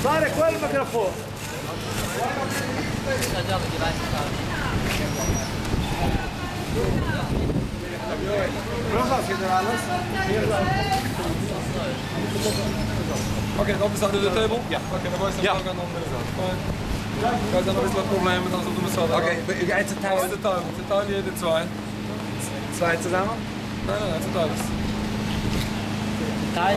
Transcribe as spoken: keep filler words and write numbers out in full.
Sare, qua il microfono. Pronto, siete alles? Okay, op de de table? Ja. Okay, dan wordt het Ja. ook aan de andere zijde. Fine. Guys, dan ist noch Problem, dann so du musst halt. Okay, jetzt Teil, teilen. der Teil, der Teil jede zwei. Zwei zusammen? Nein, nein, das ist alles.